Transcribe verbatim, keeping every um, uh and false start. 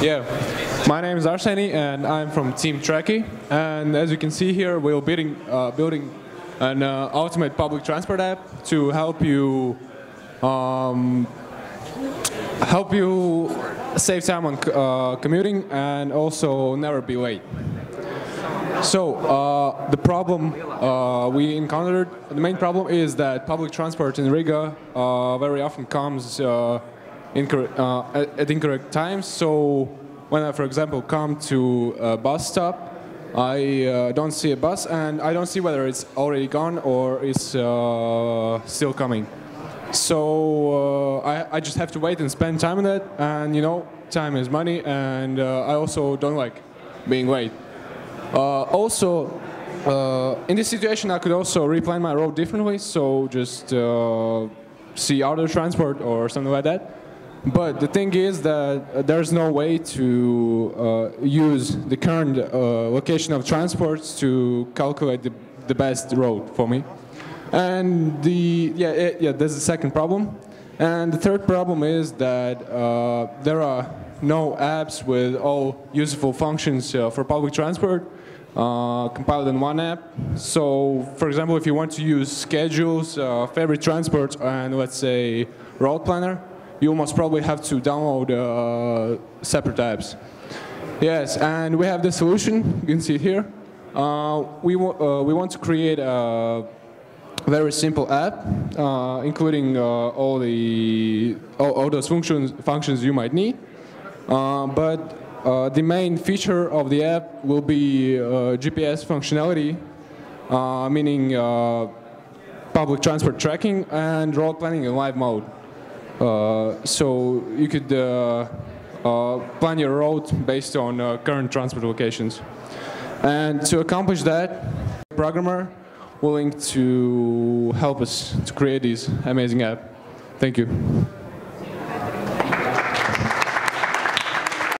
Yeah, my name is Arseni and I'm from Team Tracky. And as you can see here, we're building, uh, building an uh, ultimate public transport app to help you um, help you save time on uh, commuting and also never be late. So uh, the problem uh, we encountered, the main problem is that public transport in Riga uh, very often comes uh, incorrect, uh, at, at incorrect times. So when I, for example, come to a bus stop, I uh, don't see a bus and I don't see whether it's already gone or is uh, still coming. So uh, I, I just have to wait and spend time on that, and you know, time is money, and uh, I also don't like being late. Uh, also, uh, in this situation, I could also replan my route differently, so just uh, see other transport or something like that. But the thing is that uh, there's no way to uh, use the current uh, location of transports to calculate the, the best road for me. And the yeah yeah that's the second problem. And the third problem is that uh, there are no apps with all useful functions uh, for public transport uh, compiled in one app. So, for example, if you want to use schedules, uh, favorite transports, and let's say route planner, you must probably have to download uh, separate apps. Yes, and we have the solution. You can see it here. Uh, we wa uh, we want to create a very simple app, uh, including uh, all the all, all those functions functions you might need. Uh, but uh, the main feature of the app will be uh, G P S functionality, uh, meaning uh, public transport tracking and route planning in live mode. Uh, so you could uh, uh, plan your route based on uh, current transport locations. And to accomplish that, a programmer willing to help us to create this amazing app. Thank you.